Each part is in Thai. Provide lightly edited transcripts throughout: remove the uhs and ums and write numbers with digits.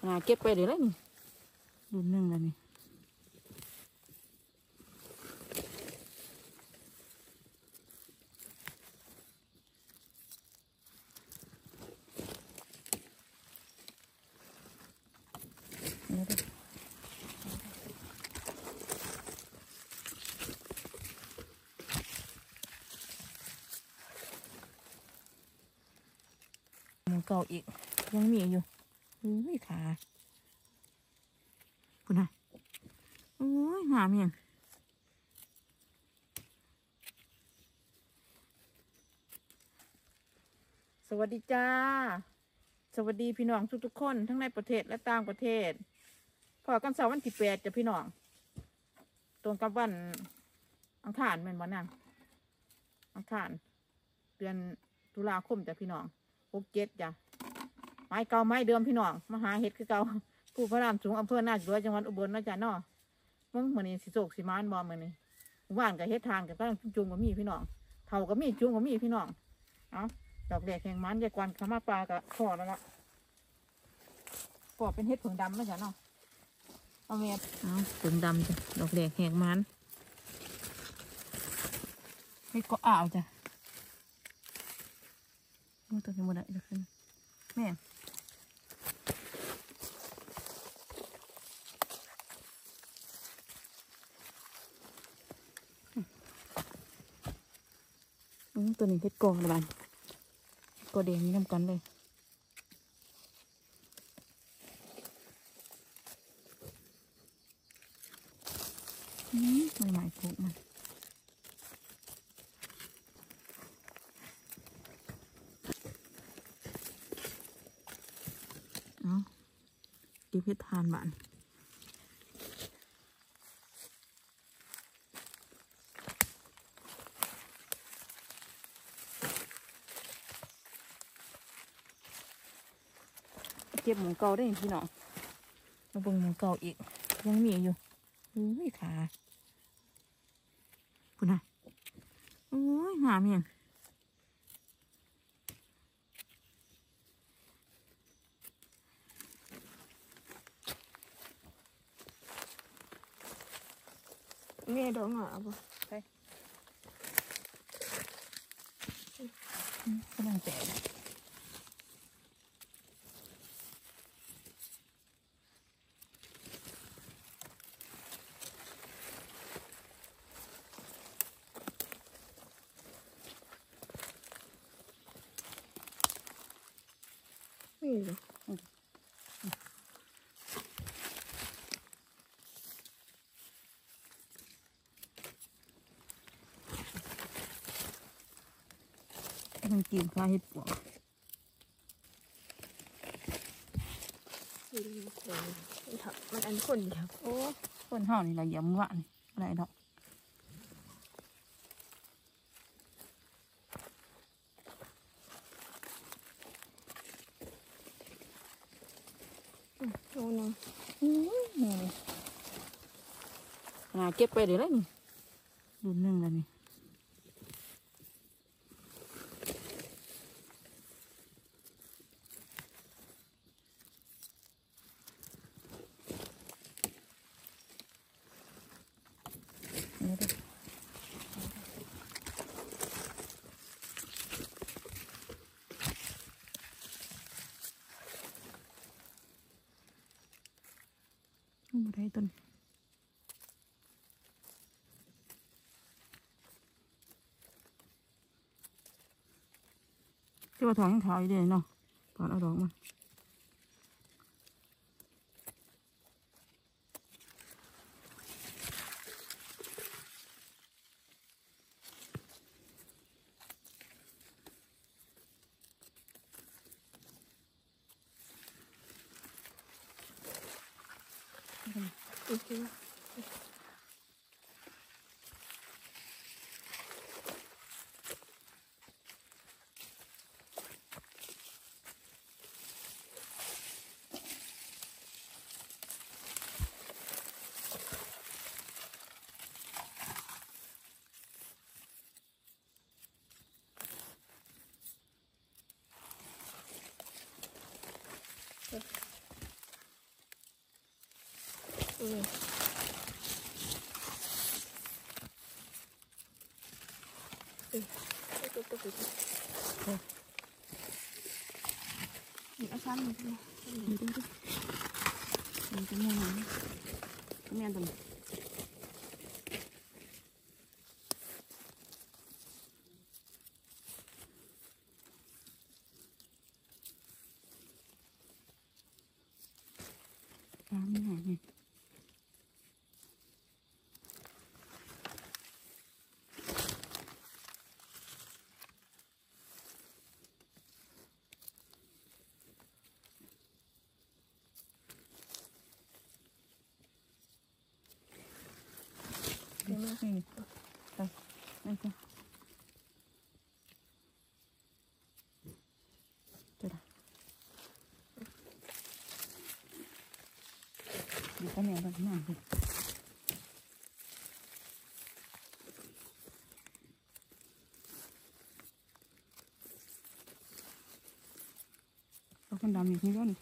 เก็บไปเดี๋ยวแล้วนี่รุ่นหนึ่งแล้วนี่เก่าอีกยังมีอยู่อุ้ยขาคุณน่ะอุ้ยหามยังสวัสดีจ้าสวัสดีพี่น้องทุกๆคนทั้งในประเทศและต่างประเทศพอกันเสาร์วันที่8จ้ะพี่น้องตรงกับวันอังคารแม่นบ่นางอังคารเดือนตุลาคมจ้ะพี่น้อง67จ้ะไม้เก่าไม้เดิมพี่น้องมาหาเห็ดคือเก่าผู้พระรามสูงอำเภอนาจัวจังหวัดอุบลนะจ๊ะเนาะมึงมื้อนี้สิโศกสิมานบ่มื้อนี้ว่านกับเฮ็ดทานกับตั้งจุงกับมีพี่น้องเท่ากับมีจุงกับมีพี่น้องเอาดอกแดกแห่งมันยายกวนขมาปลากับขอแล้วล่ะก็เป็นเห็ดผึ่งดำนะจ๊ะเนาะเอาเมียเอาผึ่งดำจ้ะดอกแดกแห่งมันเห็ดก็อ้าวจ้ะตัวนี้หมดเลยจะขึ้นแม่ตัวนี้เห็ดกอละบ้านกอแดงนี่ทำกันเลยใหม่ๆปลูกมันเก็บเห็ดทานบ้านเก็บหมูเก่าได้พี่น้องมาเบิ่งหมูเก่าอีกยังมีอยู่อุ้ยขาคุณน่ะอุ้ยหามยังแม่ดอกหงาบ่ไปกำลังแตะนี่เลยมันกินข้าวเห็ดปวกมันอันคนเดียวโอ้คนห่อนี่เราเหยียบมือวะนี่อะไรดอกโอ้นะเก็บไปเดี๋ยวแล้วนี่รุ่นหนึ่งแล้วนี่ไม่ได้ต้นที่ว่าถอนขาวอยู่เด้เนาะถอนเอาดอกมาอีกทีนี่ตัวตัวตัวนี่อาจารย์นี่ดูดิมันจะมีอะไรก็มีอันตัวนี้ไม่หายไงเดี๋ยวมาไปนั่นก็จุดอ่ะดีก็เนี่ยแบบนั้นเลยเอาคนดำอีกนิดนึง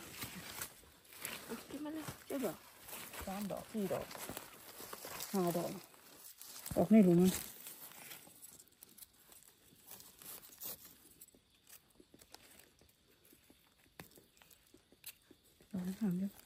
กินมาเลยเจ้าดอก3 ดอก 4 ดอก 5 ดอกออกไม่รู้มั้งลองทำดู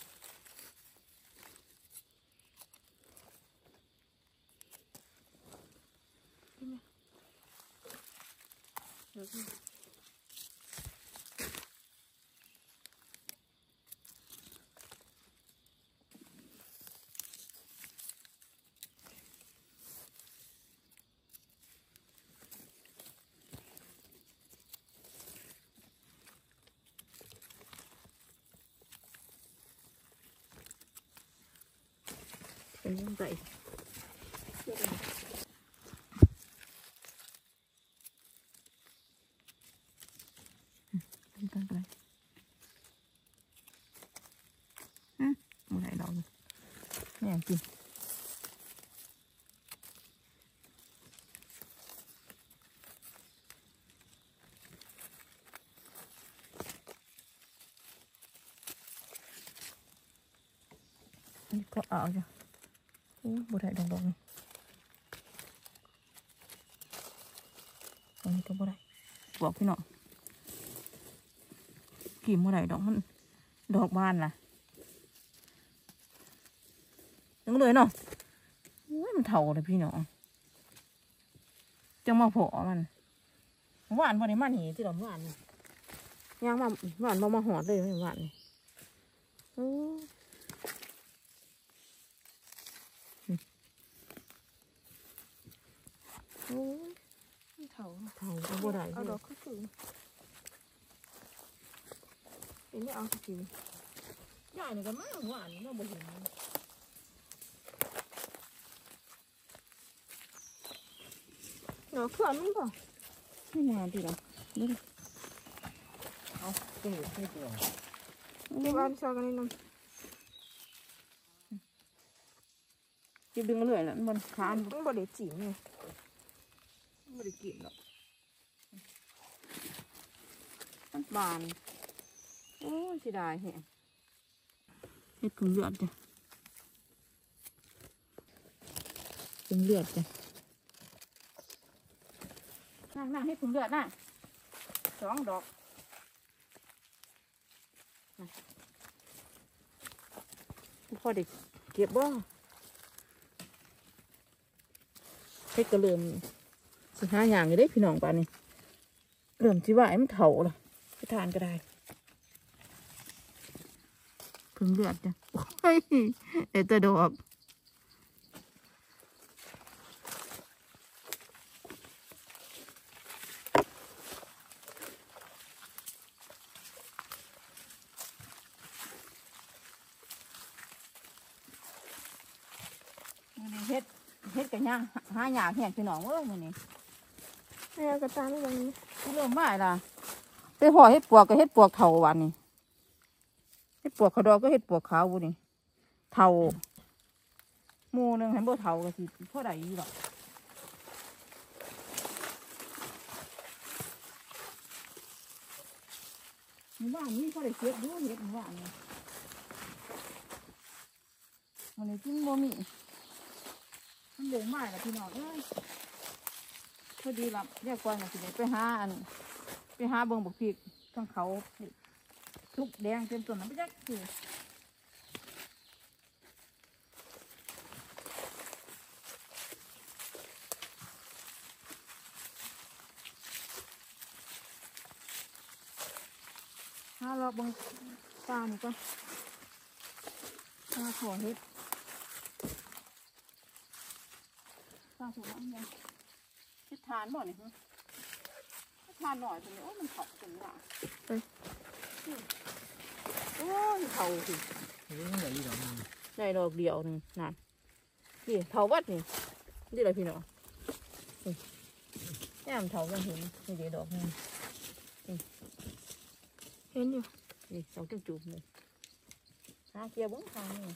เป็นยังไงเป็นกันไปไม่ได้ดอกเลยไม่อยากกินนี่ก็เอาจ้ะบุได้ดอกนี่อันนี้ก็บุได้บอกพี่น้องกี่บุได้ดอกมันดอกบานล่ะยังเลยเนาะมันเท่าเลยพี่น้องจังมาโผล่มันหวานพอดีมันหีที่เราหวานย่างมาหวานมาหอดเลยไม่หวานนี่โอ้ยเท่าเอาบัวได้เอาดอกขึ้นสูงอันนี้เอาสิใหญ่หนึ่งก็มากหวานน่าบัวเห็นดอกขวานมั้งป่ะไม่นานดีหรอดูดิเอาตัวตัวนี่บ้านชอบกันนี่น้ำจิบดึงมาเลยแล้วมันคานต้องบดเด็ดจี๋ไงไม่ได้กินหรอกมันบานโอ้ยเสียดายแฮะเห็ดผงเลือดจ้ะผงเลือดจ้ะนั่งให้ผงเลือดน่ะ2 ดอกพอเด็กเก็บบ่เฮ็ดก็เริ่มสิหาอย่างอยู่ได้พี่น้องป่านนี้เริ่มที่ว่ามันเถาละไปทานก็ได้ผึ่งเลือดจ้ะโอ้ยแต่ดอกเฮ็ดกันย่างหาหยาแห้งพี่น้องเอ้ยมื้อนี้กระตามตรงนี้เริ่มมาล่ะไปห่อเฮ็ดปวกกับเฮ็ดปวกเถาวันนี้เฮ็ดปวกขาวดอกก็เฮ็ดปวกขาวบุนี่เถาหมู่นึงให้บ่เถาก็สิพอได้อยู่ดอกหมู่บ้านนี้พอได้เก็บดูเฮ็ดหมู่บ้านนี้วันนี้กินบ่มีมันเหลืองมากละพี่น้องเอ้ยพอดีละเรียกก่อนมาสิไปหาไปหาเบิ่งบักพริกทั้งเขาทุกแดงเต็มต้นนั้นไปจักคือหาเราเบิ่งตานี่ก่อนหาขอเฮ็ดตาสวยงามเฮ็ดทานบ่เนี่ยทานหน่อยตรงนี้โอ้มันเผาตรงนี้อ่ะโอ้ยเผาสิได้ดอกเดียวนึงนั่นนี่เผาวัดนี่นี่อะไรพี่น้องนี่มันเผากันเห็นนี่เดี๋ยวดอกนึงเห็นอยู่นี่ดอกจุ่มๆเลยหาเกียร์บ้งทางนี่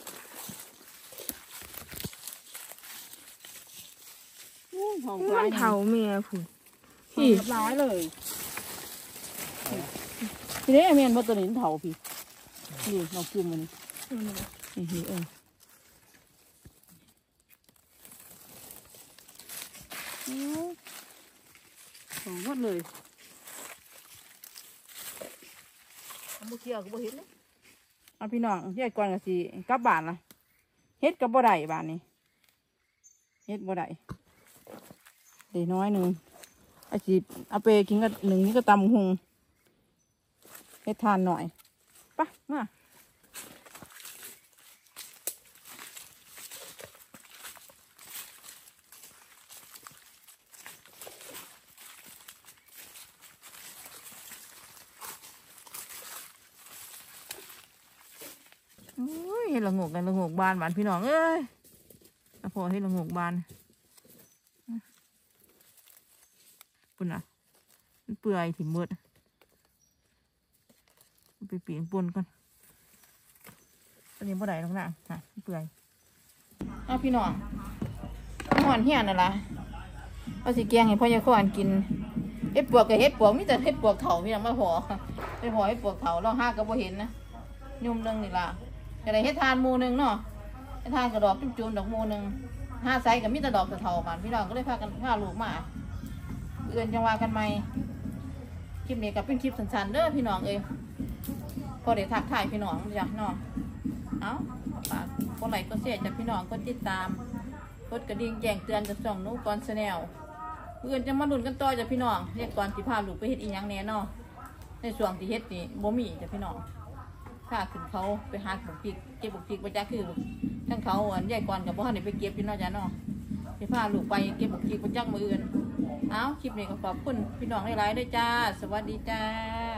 หอมมันเถาเมียผุนพี่ร้ายเลยทีนี้เมียนมาตัวนี้เถาพี่นี่ดอกจุ่มมันนี่หอมหมดเลยเอาเกี่ยวก็บ่เห็นเลยเอาพี่น้องแยกก่อนก็สิกลับบ้านละเฮ็ดกับบ่ได้บ้านนี้เฮ็ดบ่ได้เดี๋ยวน้อยหนึ่งอาสิเอาไปกินกับหนึ่งนี่ก็ตำหุงเฮ็ดทานหน่อยปะมาโอ้ยเฮ็ดละงกกันละงกบานบ้านพี่น้องเอ้ยพอเฮ็ดละงกบานปุ่นอ่ะมันเปื่อยถิ่มเบิดไปเปลี่ยนปนก่อนตอนนี้บ่ได้หรอกนะฮะเปื่อยเอาพี่น้องหอนเหี้ยนั่นล่ะเอาสิแกงให้พ่อยายขอนกินเฮ็ดปวกกับเฮ็ดปวกมีแต่เฮ็ดปวกเถาพี่น้องมาห่อไปห่อเฮ็ดปวกเถาเราหาก็บ่เห็นนะยุ่มเรื่องนี่ล่ะจะได้เฮ็ดทานหมู่นึงเนาะเฮ็ดทานกระดอกจุ่มๆดอกหมู่นึงห้าไซส์กับมีแต่ดอกเถาๆกันพี่น้องก็เลยพากันพาลูกมาเอื่นจังว่ากันใหม่คลิปนี้ก็เป็นคลิปสั้นๆเด้อพี่น้องเอ้ยพอได้ทักทายพี่น้องจ้ะเนาะเอาฝากกดไลค์กดแชร์จากพี่น้องกดติดตามกดกระดิ่งแจ้งเตือนจากช่องนู้นก่อนแนลเอื่นจะมาลุ้นกันต่อจากพี่น้องเรียกก่อนสิพาลูกไปเฮ็ดอีหยังแน่เนาะในช่วงที่เฮ็ดนี่บ่มีจากพี่น้องถ้าขึ้นเขาไปหาบุกพริกเก็บบุกพริกไปจ้าคือทั้งเขาแยกก่อนกับบ่ทันได้ไปเก็บพี่น้องจ้ะเนาะสิพาลูกไปเก็บบุกพริกไปจักมื้ออื่นเอาคลิปนี้ก็ขอบคุณพี่น้องหลายๆด้วยจ้าสวัสดีจ้า